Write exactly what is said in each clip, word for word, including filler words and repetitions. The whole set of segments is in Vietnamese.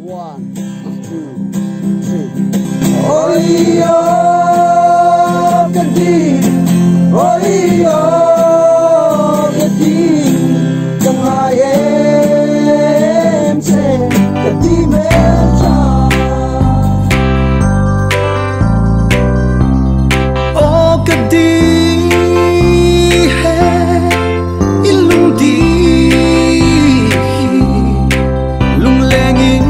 One, two, three. Oi yo, kadi, oi yo, kadi, jangan em se, kadi meja. Oh kadi, hey, ilung di, lung lengin.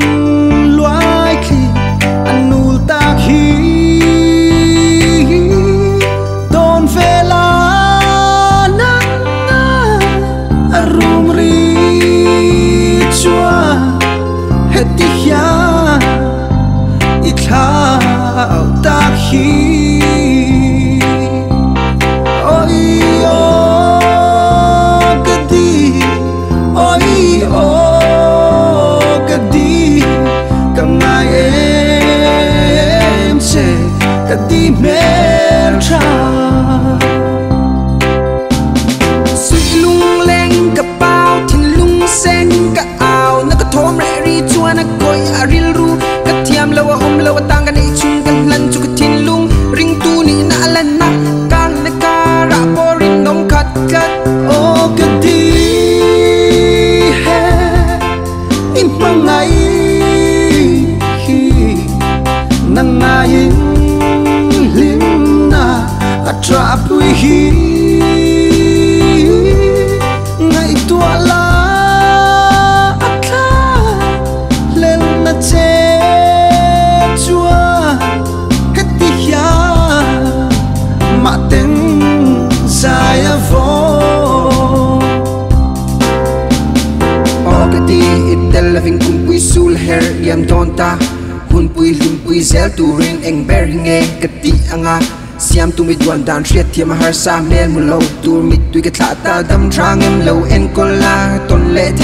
Yam donta hun pui lim pui zel tu ring eng ber hinge kati anga siam tu mi duan dan triat thiam har sa mel mu lo tu mi tu ke tha ta dam drang em lo en kola ton le